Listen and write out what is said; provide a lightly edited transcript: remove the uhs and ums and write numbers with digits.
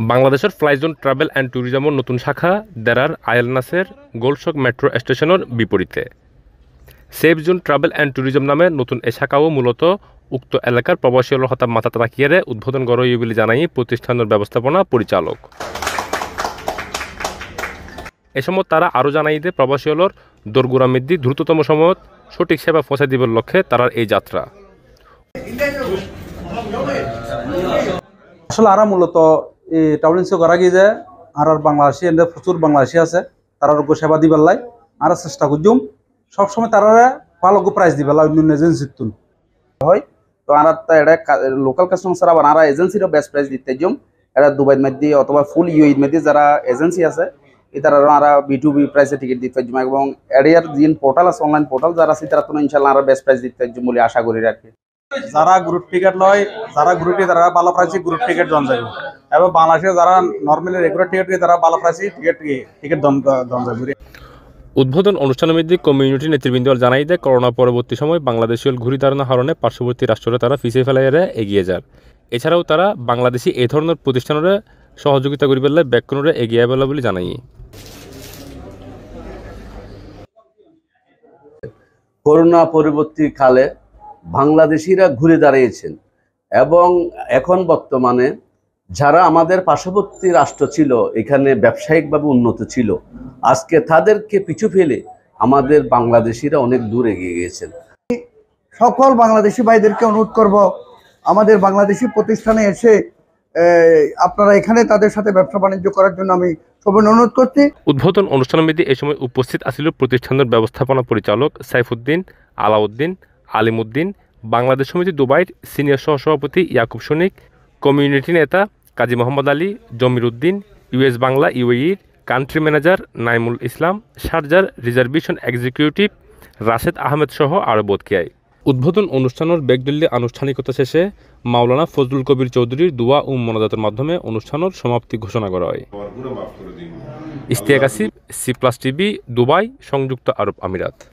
বাংলাদেশের ফ্লাইজোন travel and ট্যুরিজমৰ নতুন শাখা দেৰাৰ আইলনাসের গোলশক মেট্রো স্টেশনের বিপরীতে Safe Zone Travel and Tourism নামে নতুন এ শাখাও মূলত উক্ত এলাকার প্রবাসীর হতা মাথা রাখিয়ে উদ্বোধন করা বলে জানাই প্রতিষ্ঠানের ব্যবস্থাপনা পরিচালক। এ সময় তারা আরও জানাই যে প্রবাসীর দোরগোড়া মৃদ্ধি দ্রুততম সময়ত সঠিক সেবা পৌঁছাই দিবার লক্ষ্যে তারার এই যাত্রা। আসলে আরা মূলত এই ট্রাভেলিংস করা গিয়ে যায় আর বাংলাদেশি প্রচুর বাংলাদেশি আছে তারা সেবা দিবার লাই আর চেষ্টা করছুম সবসময় তারা ভালো প্রাইস দিবার লাই অন্য এজেন্সির তুল হয়। তো আর এটা লোকাল কাস্টমার ছাড়া আবার আর এজেন্সিরও বেস্ট প্রাইস দিতে যাম। এটা দুবাইয়ের মধ্যে অথবা ফুল ইউএর মধ্যে যারা এজেন্সি আছে তারা আর B2B প্রাইসে টিকিট দিতে যাম এবং এরিয়ার যে পোর্টাল আছে অনলাইন পোর্টাল যারা আছে তারা তো ইনশাল্লাহ আর বেস্ট প্রাইস দিতে যাম বলে আশা করি রাখি। যারা গ্রুপ টিকিট লয় যারা গ্রুপে তারা ভালো প্রাইসে গ্রুপ টিকিট দন যাবে এবং বাংলাদেশে যারা নর্মালি রেগুলার টিকিট তারা ভালো প্রাইসে টিকিট দন যাবে। উদ্বোধন অনুষ্ঠানের মধ্যে কমিউনিটি নেতৃবৃন্দ জানাই দেয় করোনা পরবর্তী সময় বাংলাদেশীয় ঘুরি ধারণা হারণে পার্শ্ববর্তী রাষ্ট্রে তারা পিছিয়ে ফেলাইয়া এগিয়ে যায়। এছাড়াও তারা বাংলাদেশি এই ধরনের প্রতিষ্ঠানের সহযোগিতা করি পেলে ব্যাকরণে এগিয়ে পেলা বলে জানাই। করোনা পরবর্তী কালে বাংলাদেশিরা ঘুরে দাঁড়িয়েছেন এবং এখন বর্তমানে যারা আমাদের পার্শ্ববর্তী রাষ্ট্র ছিল এখানে ব্যবসায়িকভাবে উন্নত ছিল আজকে তাদেরকে পিছু ফেলে আমাদের বাংলাদেশিরা অনেক দূর এগিয়ে গিয়েছেন। সকল বাংলাদেশি ভাইদেরকে অনুরোধ করব আমাদের বাংলাদেশি প্রতিষ্ঠানে এসে আপনারা এখানে তাদের সাথে ব্যবসা বাণিজ্য করার জন্য আমি সবাই অনুরোধ করছি। উদ্বোধন অনুষ্ঠানের মধ্যে এই সময় উপস্থিত আছিল প্রতিষ্ঠানের ব্যবস্থাপনা পরিচালক সাইফুদ্দিন, আলাউদ্দিন, আলিমুদ্দিন, বাংলাদেশ সমিতি দুবাইয়ের সিনিয়র সহসভাপতি ইয়াকুব শনিক, কমিউনিটি নেতা কাজী মোহাম্মদ আলী, জমির উদ্দিন, US বাংলা UAEর কান্ট্রি ম্যানেজার নাইমুল ইসলাম, শারজার রিজার্ভেশন এক্সিকিউটিভ রাশেদ আহমেদ সহ আরও বোধকিয়ায়। উদ্বোধন অনুষ্ঠানের বেগদল্যে আনুষ্ঠানিকতা শেষে মাওলানা ফজলুল কবির চৌধুরীর দোয়া ও মোনাজাতের মাধ্যমে অনুষ্ঠানের সমাপ্তি ঘোষণা করা হয়। ইশতিয়াক আসিফ, Cplustv, দুবাই, সংযুক্ত আরব আমিরাত।